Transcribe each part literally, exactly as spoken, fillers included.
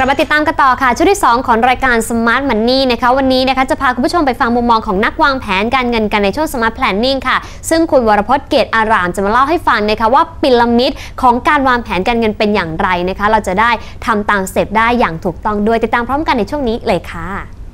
ลับมาติดตามกันต่อค่ะช่วงที่สองของรายการ Smart Money นะคะวันนี้นะคะจะพาคุณผู้ชมไปฟังมุมมองของนักวางแผนการเงินกันในช่วง Smart Planning ค่ะซึ่งคุณวรพจน์เกตอารามจะมาเล่าให้ฟังนะคะว่าพีระมิดของการวางแผนการเงินเป็นอย่างไรนะคะเราจะได้ทำตามสเต็ปได้อย่างถูกต้องด้วยติดตามพร้อมกันในช่วงนี้เลยค่ะ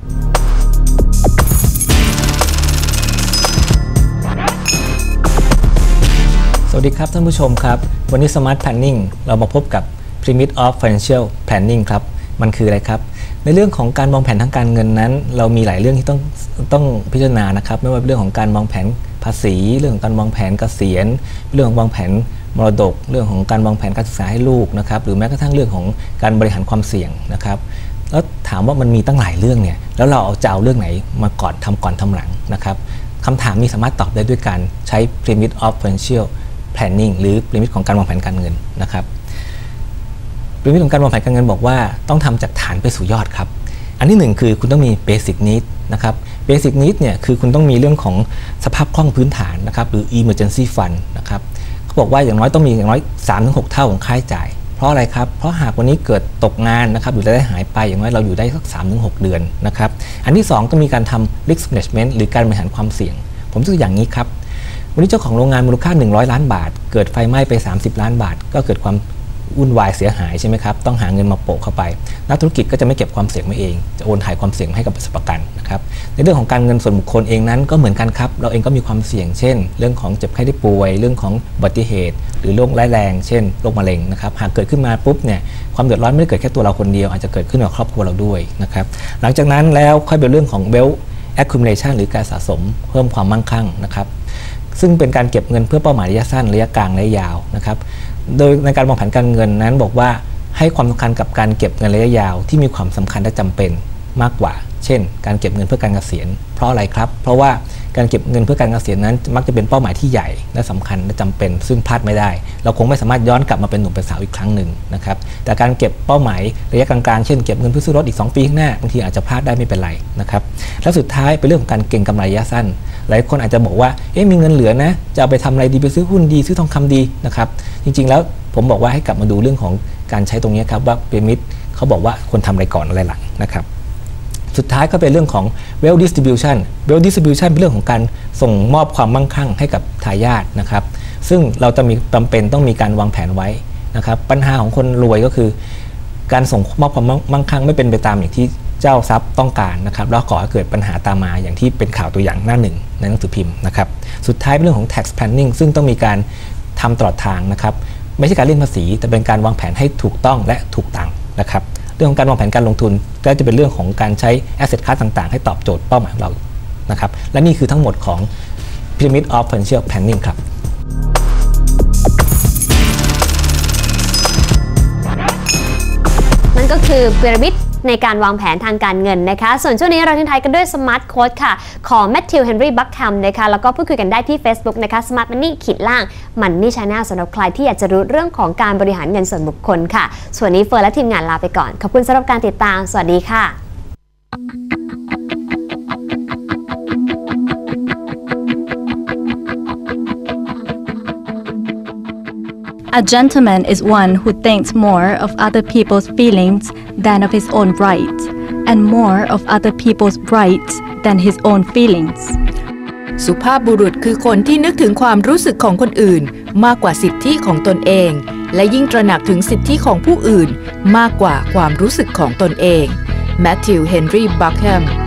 สวัสดีครับท่านผู้ชมครับวันนี้ Smart Planning เรามาพบกับ Pyramid of Financial Planning ครับมันคืออะไรครับในเรื่องของการมองแผนทางการเงินนั้นเรามีหลายเรื่องที่ต้องต้องพิจารณานะครับไม่ว่าเรื่องของการมองแผนภาษีเรื่องของการมองแผนเกษียณเรื่องของวางแผนมรดกเรื่องของการวางแผนการศึกษาให้ลูกนะครับหรือแม้กระทั่งเรื่องของการบริหารความเสี่ยงนะครับแล้วถามว่ามันมีตั้งหลายเรื่องเนี่ยแล้วเราเอาจะเอาเรื่องไหนมาก่อนทำก่อนทำหลังนะครับคำถามนี้สามารถตอบได้ด้วยการใช้ Pyramid of Financial Planning หรือพีระมิดของการวางแผนการเงินนะครับพีระมิดของการวางแผนการเงินบอกว่าต้องทำจากฐานไปสู่ยอดครับอันที่หนึ่งคือคุณต้องมี Basic Need นะครับ Basic Need เนี่ยคือคุณต้องมีเรื่องของสภาพคล่องพื้นฐานนะครับหรือ Emergency Fund นะครับเขาบอกว่าอย่างน้อยต้องมีอย่างน้อย สามถึงหก เท่าของค่าใช้จ่ายเพราะอะไรครับเพราะหากวันนี้เกิดตกงานนะครับหรือรายได้หายไปอย่างน้อยเราอยู่ได้สัก สามถึงหก เดือนนะครับอันที่สองก็มีการทำ Risk Management หรือการบริหารความเสี่ยงผมยกตัวอย่างนี้ครับวันนี้เจ้าของโรงงานมูลค่าหนึ่งร้อยล้านบาทเกิดไฟไหม้ไปสามสิบล้านบาทก็เกิดความวุ่นวายเสียหายใช่ไหมครับต้องหาเงินมาโปะเข้าไปนักธุรกิจก็จะไม่เก็บความเสี่ยงไว้เองจะโอนถ่ายความเสี่ยงให้กับบริษัทประกันนะครับในเรื่องของการเงินส่วนบุคคลเองนั้นก็เหมือนกันครับเราเองก็มีความเสี่ยงเช่นเรื่องของเจ็บไข้ได้ป่วยเรื่องของอุบัติเหตุหรือโรคร้ายแรงเช่นโรคมะเร็งนะครับหากเกิดขึ้นมาปุ๊บเนี่ยความเดือดร้อนไม่ได้เกิดแค่ตัวเราคนเดียวอาจจะเกิดขึ้นกับครอบครัวเราด้วยนะครับหลังจากนั้นแล้วค่อยเป็นเรื่องของ wealth accumulation หรือการสะสมเพิ่มความมั่งคั่งนะครับซึ่งเป็นการเก็บเงินเพื่อเป้าหมายระยะสั้นระยะกลางระยะยาวนะครับโดยในการวางแผนการเงินนั้นบอกว่าให้ความสำคัญกับการเก็บเงินระยะยาวที่มีความสำคัญและจำเป็นมากกว่าเช่นการเก็บเงินเพื่อการเกษียณเพราะอะไรครับเพราะว่าการเก็บเงินเพื่อการเกษียณนั้นมักจะเป็นเป้าหมายที่ใหญ่และสำคัญและจำเป็นซึ่งพลาดไม่ได้เราคงไม่สามารถย้อนกลับมาเป็นหนุ่มเป็นสาวอีกครั้งหนึ่งนะครับแต่การเก็บเป้าหมายระยะกลางๆเช่นเก็บเงินเพื่อซื้อรถอีกสองปีข้างหน้าบางทีอาจจะพลาดได้ไม่เป็นไรนะครับและสุดท้ายเป็นเรื่องของการเก็งกำไรระยะสั้นหลายคนอาจจะบอกว่าเอ๊ะมีเงินเหลือนะจะเอาไปทำอะไรดีไปซื้อหุ้นดีซื้อทองคำดีนะครับจริงๆแล้วผมบอกว่าให้กลับมาดูเรื่องของการใช้ตรงนี้ครับว่าพีระมิดเขาบอกว่าควรทำอะไรก่อนอะไรหลังนะครับสุดท้ายก็เป็นเรื่องของ wealth distribution wealth distribution เป็นเรื่องของการส่งมอบความมั่งคั่งให้กับทายาทนะครับซึ่งเราจะมีจำเป็นต้องมีการวางแผนไว้นะครับปัญหาของคนรวยก็คือการส่งมอบความมั่งคั่งไม่เป็นไปตามอย่างที่เจ้าทรัพย์ต้องการนะครับแล้วก่อให้เกิดปัญหาตามมาอย่างที่เป็นข่าวตัวอย่างหน้าหนึ่งในหนังสือพิมพ์นะครับสุดท้ายเป็นเรื่องของ tax planning ซึ่งต้องมีการทำตลอดทางนะครับไม่ใช่การเลี่ยงภาษีแต่เป็นการวางแผนให้ถูกต้องและถูกตังค์นะครับเรื่องของการวางแผนการลงทุนก็จะเป็นเรื่องของการใช้ asset class ต่างๆให้ตอบโจทย์เป้าหมายของเรานะครับและนี่คือทั้งหมดของ Pyramid of Financial Planning ครับนั่นก็คือพีระมิดในการวางแผนทางการเงินนะคะส่วนช่วงนี้เราทิ้งท้ายกันด้วย Smart Quote ค่ะของ Matthew Henry Buckham นะคะแล้วก็พูดคุยกันได้ที่ Facebook นะคะ Smart Money ขีดล่าง Money Channel สำหรับใครที่อยากจะรู้เรื่องของการบริหารเงินส่วนบุคคลค่ะส่วนนี้เฟิร์นและทีมงานลาไปก่อนขอบคุณสำหรับการติดตามสวัสดีค่ะ A gentleman is one who thinks more of other people's feelings than of his own rights, and more of other people's rights than his own feelings. สุภาพบุรุษคือคนที่นึกถึงความรู้สึกของคนอื่นมากกว่าสิทธิของตนเองและยิ่งตระหนักถึงสิทธิของผู้อื่นมากกว่าความรู้สึกของตนเอง Matthew Henry Buckham